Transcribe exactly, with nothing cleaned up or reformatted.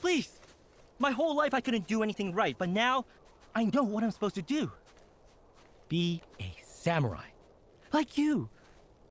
Please! My whole life I couldn't do anything right, but now I know what I'm supposed to do. Be a samurai. Like you,